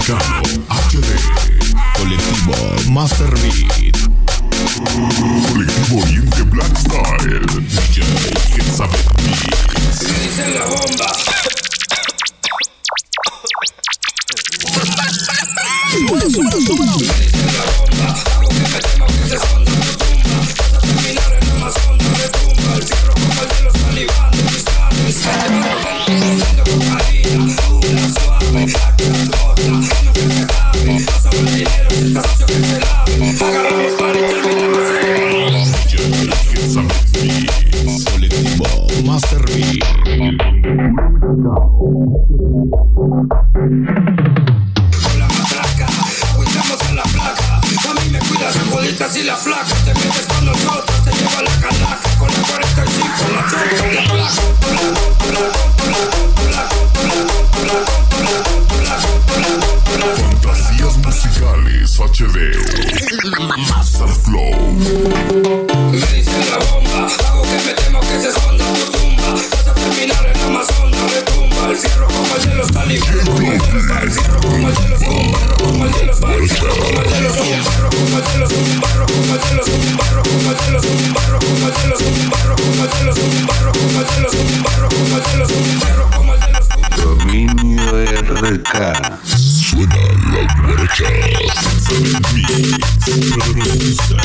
Mexicano HD. Colectivo Master Beat. Colectivo Oriente Black Style. DJ Quetzabet Mix. Me dicen la bomba. Me dicen la bomba. Hago que me temo que se esconda tu tumba. Vas a terminar en Amazonas, retumba. El fierro como el de los talibanes. Mis padres se llevan haciendo cocaína. Dura, suave, actas, bota. No que se acabe. No sobre el dinero, si está sucio que se lave. Agarramos para y terminamos en DJ Quetzabet Mix. Colectivo Master Beat. Si la flaca te metes con nosotros, te lleva la calaca con la 45, la choca de placa. Fantasías musicales HD. Master Flow. Me dicen la bomba, hago que me temo que se esconda tu tumba. Vas a terminar en Amazonas, retumba. El fierro como el de los talibanes, el fierro como el de los bombarros, como el de los barros, como el de los bombarros, como el de los bombarros, como el de los bombarros, como el de los bombarros, como el de los bombarros, como el de los bombarros, como el de los bombarros, como el de los bombarros, como el de los Dominio RK. Suena la brecha. Quetzabet Mix. Producer.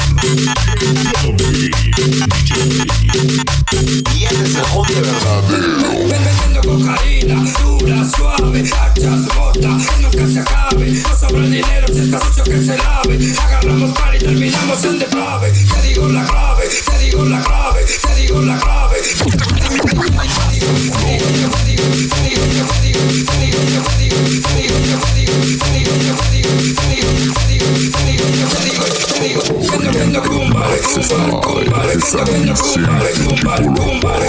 Y este es el home de verdadero. vendiendo cocaína, dura, suave, hachas, bota, nunca se acabe. No sobra el dinero, si está sucio que se lave. Agarramos par y terminamos en deprave. Te digo la clave, te digo la clave, te digo la clave. Vendo cumbale, cumbale, cumbale, vendo cumbale, cumbale, cumbale,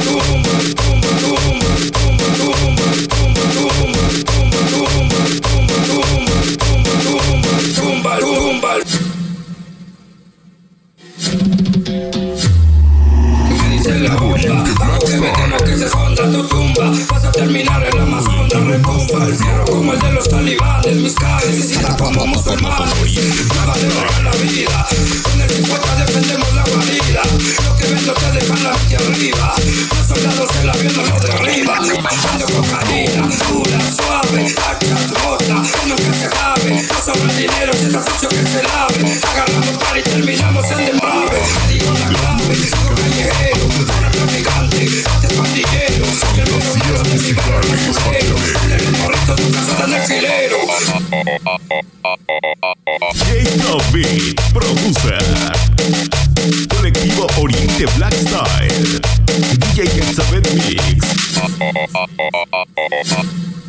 me dicen la bomba, hago que me temo que se esconda tu tumba. Vas a terminar en Amazonas, retumba. El fierro como el de los talibanes, mis calles, y la como musulmanes. Nada te paga la vida, con el 50 defendemos la guarida. Lo que vendo te deja la mente arriba. Los soldados en la viendo lo de arriba. Vendo cocaína, dura, suave, hachas, bota, nunca se acabe. No sobra el dinero, si está sucio que se lave. Agarramos par y terminamos en deprave. Te digo la clave, soy callejero, ahora traficante, antes pandillero. Soy el mejor de mi barrio, el morrito de tu casa del alquilero. Quetzabet Producer. Colectivo Oriente Black Style. DJ Quetzabet Mix.